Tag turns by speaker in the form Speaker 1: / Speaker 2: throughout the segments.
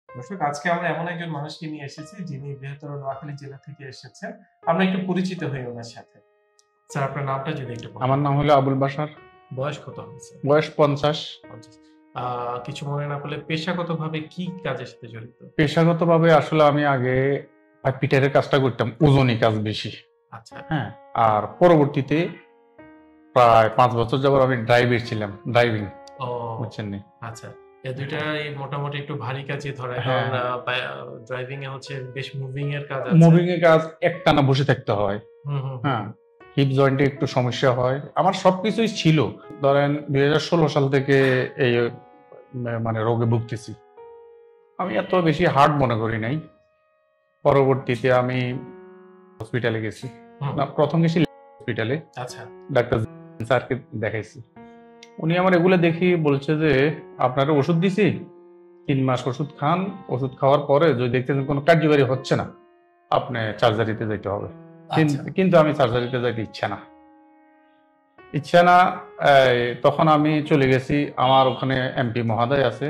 Speaker 1: দর্শক, আজকে আমরা এমন একজন মানুষকে নিয়ে এসেছি যিনি বৃহত্তর নোয়াখালী জেলা থেকে এসেছেন। আমরা একটু পরিচিত হই ওনার সাথে। স্যার, আপনার নামটা যদি একটু বলেন।
Speaker 2: আমার নাম হলো আবুল বাশার।
Speaker 1: বয়স কত হয়েছে?
Speaker 2: বয়স 50।
Speaker 1: কিছু মনে না করলে পেশাগতভাবে কি কাজের সাথে জড়িত?
Speaker 2: পেশাগতভাবে আসলে আমি আগে পিটারের কাজটা করতাম, ওজনই কাজ বেশি।
Speaker 1: আচ্ছা।
Speaker 2: হ্যাঁ, আর পরবর্তীতে প্রায় 5 বছর যাবত আমি ড্রাইভার ছিলাম, ড্রাইভিং।
Speaker 1: ও,
Speaker 2: বুঝছেন নি?
Speaker 1: আচ্ছা। এই দুইটাই মোটামুটি একটু ভারী কাজই ধরে, কারণ ড্রাইভিং এ হচ্ছে বেশ মুভিং এর কাজ আছে।
Speaker 2: মুভিং এর কাজ একটানা বসে থাকতে হয়। হ্যাঁ, হিপ জয়েন্টে একটু সমস্যা হয়। আমার সবকিছুই ছিল। ধরেন 2016 সাল থেকে এই মানে রোগে ভুগতেছি। আমি এত বেশি হার্ড মনে করি নাই। পরবর্তীতে আমি হসপিটালে গেছি। না, প্রথম গেছি হসপিটালে।
Speaker 1: আচ্ছা।
Speaker 2: ডাক্তার স্যারকে দেখাইছি। উনি আমার এগুলো দেখি বলছে যে আপনারা ওষুধ দিছি, 3 মাস ওষুধ খান, ওষুধ খাওয়ার পরে যদি দেখতেছেন কোনো কার্যকারী হচ্ছে না, আপনি সার্জারিতে যেতে হবে। কিন্তু আমি সার্জারিতে যাইতে ইচ্ছা না। তখন আমি চলে গেছি, আমার ওখানে এমপি মহোদয় আছে,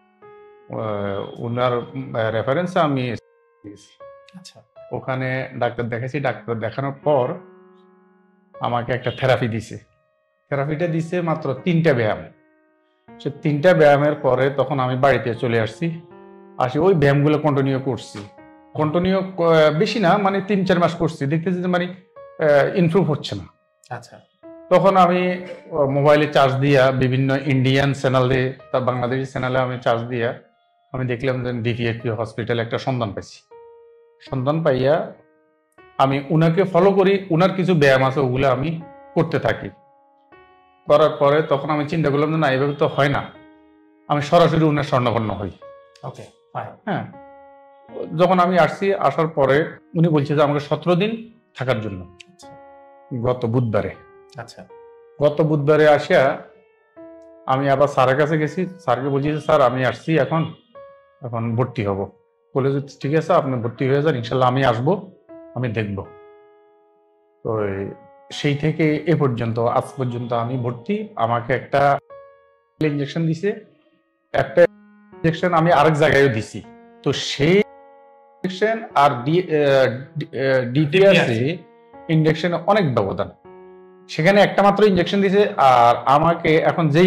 Speaker 2: ওনার রেফারেন্সে আমি
Speaker 1: আচ্ছা,
Speaker 2: ওখানে ডাক্তার দেখাইছি। ডাক্তার দেখানোর পর আমাকে একটা থেরাপি দিছে। থেরাপিটা দিছে মাত্র 3টা ব্যায়াম। সে 3টা ব্যায়ামের পরে তখন আমি বাড়িতে চলে আসছি। ওই ব্যায়ামগুলো কন্টিনিউ করছি। কন্টিনিউ বেশি না, মানে 3-4 মাস করছি। দেখতেছি যে মানে ইমপ্রুভ হচ্ছে না।
Speaker 1: আচ্ছা।
Speaker 2: তখন আমি মোবাইলে চার্জ দিয়া বিভিন্ন ইন্ডিয়ান চ্যানেলে, তার বাংলাদেশি চ্যানেলে আমি চার্জ দিয়া আমি দেখলাম যে ডিপিআরসি হসপিটালে একটা সন্ধান পাইছি। সন্ধান পাইয়া আমি উনাকে ফলো করি। উনার কিছু ব্যায়াম আছে, ওগুলো আমি করতে থাকি। করার পরে তখন আমি চিন্তা করলাম যে না, এইভাবে তো হয় না, আমি সরাসরি উনার স্বর্ণাপন্ন হই।
Speaker 1: Okay, fine.
Speaker 2: হ্যাঁ, যখন আমি আসছি, আসার পরে উনি বলছে যে আমাকে 17 দিন থাকার জন্য। গত বুধবারে।
Speaker 1: আচ্ছা।
Speaker 2: গত বুধবারে আসিয়া আমি আবার স্যারের কাছে গেছি। স্যারকে বলছি যে স্যার, আমি আসছি, এখন ভর্তি হব। বলে যে ঠিক আছে, আপনি ভর্তি হয়ে যান, ইনশাল্লাহ আমি আসবো, আমি দেখব। তো সেই থেকে এ পর্যন্ত, আজ পর্যন্ত আমি ভর্তি। আমাকে একটা ইনজেকশন দিছে, একটা ইনজেকশন আমি আরেক জায়গায়ও দিছি। তো সেই ইনজেকশন আর ডিপিআরসি ইনজেকশনে অনেক ব্যবধান। সেখানে একটা মাত্র ইনজেকশন দিছে, আর আমাকে এখন যেই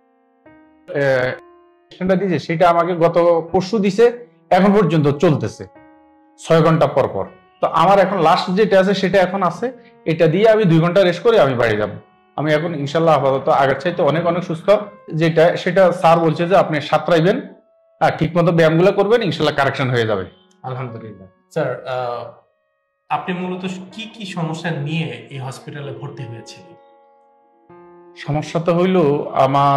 Speaker 2: ইনজেকশনটা দিছে সেটা আমাকে গত পরশু দিছে, এখন পর্যন্ত চলতেছে 6 ঘন্টা পর পর। তো আমার এখন লাস্ট যেটা আছে সেটা এখন আছে, এটা দিয়ে আমি 2 ঘন্টা রেস্ট করে আমি বাড়ি যাব। আমি এখন ইনশাল্লাহ আপাতত আগের চাইতে অনেক অনেক সুস্থ। সেটা স্যার বলছে যে আপনি সাঁতরাইবেন আর ঠিক মতো ব্যায়ামগুলো করবেন, ইনশাল্লাহ কারেকশন হয়ে যাবে।
Speaker 1: আলহামদুলিল্লাহ। স্যার, আপনি মূলত কি কি সমস্যা নিয়ে এই হসপিটালে ভর্তি হয়েছিলেন?
Speaker 2: সমস্যা তো হইল, আমার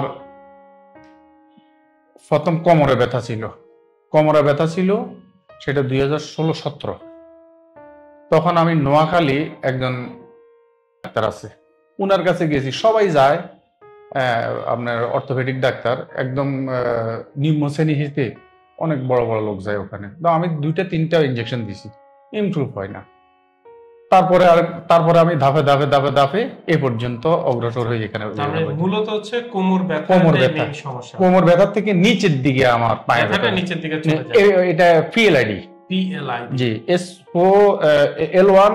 Speaker 2: প্রথম কোমরে ব্যথা ছিল। সেটা 2016-17। তখন আমি নোয়াখালী একজন ডাক্তার আছে, উনার কাছে গেছি। সবাই যায়, আপনার অর্থোপেডিক ডাক্তার, একদম নিম্ন শ্রেণী হিসেবে অনেক বড় বড় লোক যায় ওখানে। তো আমি 2-3টা ইনজেকশন দিছি, ইমপ্রুভ হয় না। তারপরে আমি ধাপে এ পর্যন্ত অগ্রসর হয়ে এখানে।
Speaker 1: মূলত হচ্ছে
Speaker 2: কোমর ব্যথা থেকে নিচের দিকে আমার পায়ের ব্যথা,
Speaker 1: নিচের দিকে চলে যায়।
Speaker 2: এটা পিএলআইডি। জি, L1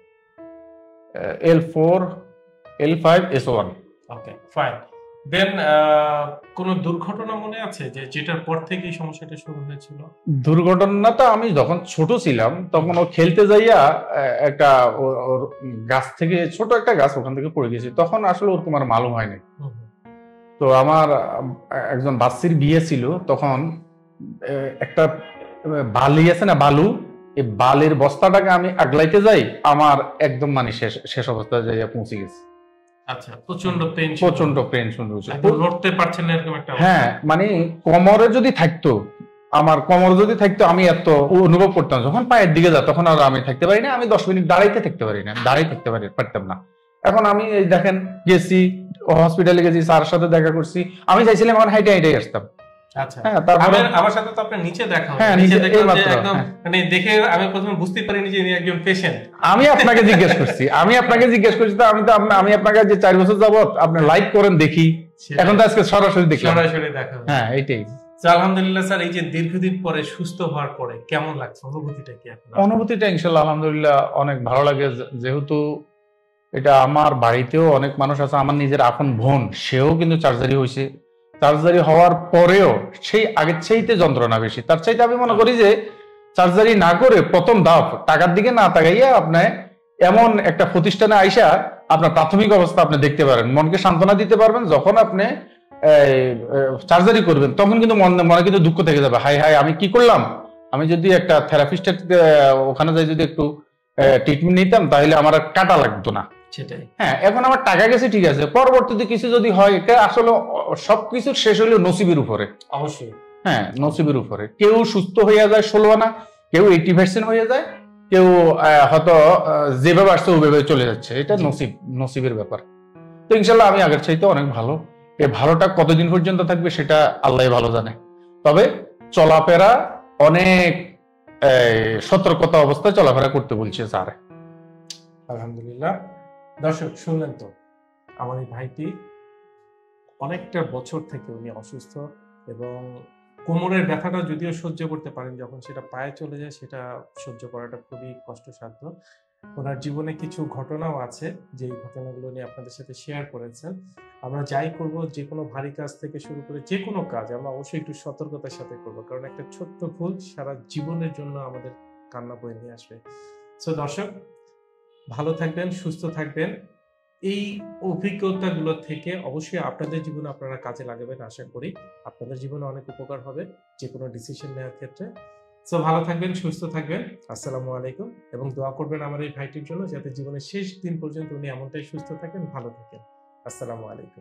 Speaker 2: L4 L5 S1।
Speaker 1: ওকে, ফাইন। দেন কোন দুর্ঘটনা মনে আছে যে যেটার পর থেকে এই সমস্যাটা শুরু হয়েছিল?
Speaker 2: দুর্ঘটনাটা আমি যখন ছোট ছিলাম তখন ও খেলতে যাইয়া একটা গাছ থেকে, ছোট একটা গাছ, ওখান থেকে পড়ে গেছে। তখন আসলে ওরকম আর মালুম হয়নি। তো আমার একজন বাচ্চির বিয়ে ছিল, তখন একটা বালি আছে না, বালু, এই বালির বস্তাটাকে আমি আগলাইতে যাই, আমার একদম মানে শেষ অবস্থায় যাইয়া পৌঁছে গেছে।
Speaker 1: আচ্ছা, প্রচন্ড পেন শুরু হয়েছে, নড়তে পারছেন না এরকম একটা।
Speaker 2: হ্যাঁ, মানে কোমরে যদি থাকতো, আমি এত অনুভব করতাম। যখন পায়ের দিকে যা, তখন আর আমি থাকতে পারি না। আমি 10 মিনিট দাঁড়াইতে থাকতে পারতাম না। এখন আমি এই দেখেন গেছি, হসপিটালে গেছি, স্যারের সাথে দেখা করছি। আমি চাইছিলাম এখন হাইটে আসতাম।
Speaker 1: আচ্ছা, আমার সাথে তো আপনার নিচে দেখা হয়। মানে দেখে আমি প্রথমে বুঝতে পারিনি যে ইনি একজন পেশেন্ট।
Speaker 2: আমি আপনাকে জিজ্ঞেস করছি তো আমি আপনাকে যে 4 বছর যাবত আপনি লাইক করেন দেখি, এখন তো আজকে সরাসরি দেখি।
Speaker 1: সরাসরি দেখা।
Speaker 2: হ্যাঁ, এইটাই।
Speaker 1: আলহামদুলিল্লাহ স্যার, এই যে দীর্ঘদিন পরে সুস্থ হওয়ার পরে কেমন লাগছে, অনুভূতিটা কি আপনার?
Speaker 2: অনুভূতিটা ইনশাল্লাহ আলহামদুলিল্লাহ অনেক ভালো লাগে, যেহেতু এটা আমার বাড়িতেও অনেক মানুষ আছে, আমার নিজের আপন বোন সেও কিন্তু সার্জারি হয়েছে। সার্জারি হওয়ার পরেও সেই আগের চাইতে যন্ত্রণা বেশি। তার চাইতে আমি মনে করি যে সার্জারি না করে প্রথম ধাপ টাকার দিকে না তাকাইয়া আপনি এমন একটা প্রতিষ্ঠানে আইসা আপনার প্রাথমিক অবস্থা আপনি দেখতে পারেন, মনকে সান্ত্বনা দিতে পারবেন। যখন আপনি সার্জারি করবেন তখন কিন্তু মনে কিন্তু দুঃখ থেকে যাবে, হাই হাই আমি কি করলাম, আমি যদি একটা থেরাপিস্টের ওখানে যাই যদি একটু ট্রিটমেন্ট নিতাম তাহলে আমার আর কাটা লাগতো না।
Speaker 1: সেটাই।
Speaker 2: হ্যাঁ, এখন আমার টাকা গেছে ঠিক আছে, পরবর্তীতে কিছু যদি হয়, এটা আসলে সবকিছু শেষ হলো নসিবের উপরে।
Speaker 1: অবশ্যই।
Speaker 2: হ্যাঁ, নসিবের উপরে। কেউ সুস্থ হয়ে যায় 16 আনা, কেউ 80% হয়ে যায়, কেউ হয়তো যেভাবে আসছে ওইভাবে চলে যাচ্ছে। এটা নসিবের ব্যাপার। তো ইনশাল্লাহ আমি আগের চাইতে অনেক ভালো। এই ভালোটা কতদিন পর্যন্ত থাকবে সেটা আল্লাহ ভালো জানে। তবে চলাফেরা অনেক সতর্কতা অবস্থায় চলাফেরা করতে বলছে স্যার।
Speaker 1: আলহামদুলিল্লাহ। দর্শক শুনলেন তো, আমার এই ভাইটি অনেকটা বছর থেকে উনি অসুস্থ এবং কোমরের ব্যথাটা যদিও সহ্য করতে পারেন, যখন সেটা পায়ে চলে যায় সেটা সহ্য করাটা খুবই কষ্টসাধ্য। ওনার জীবনে কিছু ঘটনাও আছে, যে ঘটনাগুলো নিয়ে আপনাদের সাথে শেয়ার করেছেন। আমরা যাই করব, যে কোনো ভারী কাজ থেকে শুরু করে যে কোনো কাজ আমরা অবশ্যই একটু সতর্কতার সাথে করব, কারণ একটা ছোট্ট ভুল সারা জীবনের জন্য আমাদের কান্না বয়ে নিয়ে আসবে। সো দর্শক, ভালো থাকবেন, সুস্থ থাকবেন। এই অভিজ্ঞতাগুলো থেকে অবশ্যই আপনাদের জীবনে আপনারা কাজে লাগাবেন, আশা করি আপনাদের জীবনে অনেক উপকার হবে যে কোনো ডিসিশন নেওয়ার ক্ষেত্রে। সো ভালো থাকবেন, সুস্থ থাকবেন। আসসালামু আলাইকুম। এবং দোয়া করবেন আমার এই ভাইটির জন্য, যাতে জীবনের শেষ দিন পর্যন্ত উনি এমনটাই সুস্থ থাকেন, ভালো থাকেন। আসসালামু আলাইকুম।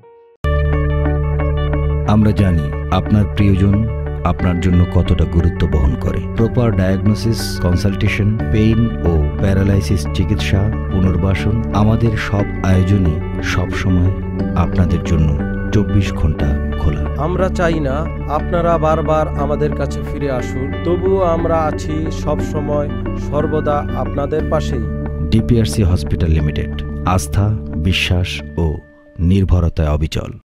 Speaker 3: আমরা জানি আপনার প্রিয়জন আপনার জন্য কতটা গুরুত্ব বহন করে। প্রপার ডায়াগনোসিস, কনসালটেশন, পেইন ও প্যারালাইসিস চিকিৎসা, পুনর্বাসন, আমাদের সব আয়োজনই সবসময় আপনাদের জন্য 24 ঘন্টা খোলা।
Speaker 4: আমরা চাই না আপনারা বারবার আমাদের কাছে ফিরে আসুন, তবুও আমরা আছি সব সময় সর্বদা আপনাদের পাশেই।
Speaker 3: ডিপিআরসি হসপিটাল লিমিটেড, আস্থা, বিশ্বাস ও নির্ভরতায় অবিচল।